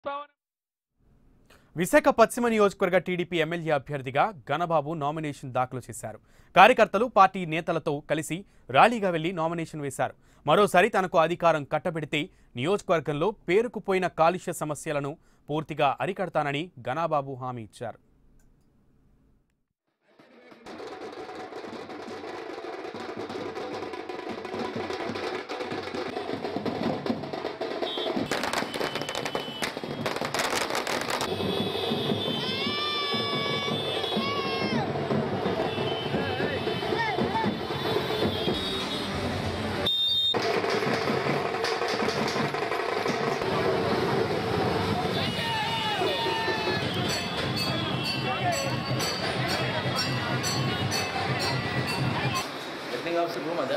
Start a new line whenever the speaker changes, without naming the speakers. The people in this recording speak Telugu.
విశాఖ పశ్చిమ నియోజకవర్గ టీడీపీ ఎమ్మెల్యే అభ్యర్థిగా ఘనబాబు నామినేషన్ దాఖలు చేశారు. కార్యకర్తలు పార్టీ నేతలతో కలిసి ర్యాలీగా వెళ్లి నామినేషన్ వేశారు. మరోసారి తనకు అధికారం కట్టబెడితే నియోజకవర్గంలో పేరుకుపోయిన కాలుష్య సమస్యలను పూర్తిగా అరికడతానని ఘనబాబు హామీ ఇచ్చారు.
Sebelum ada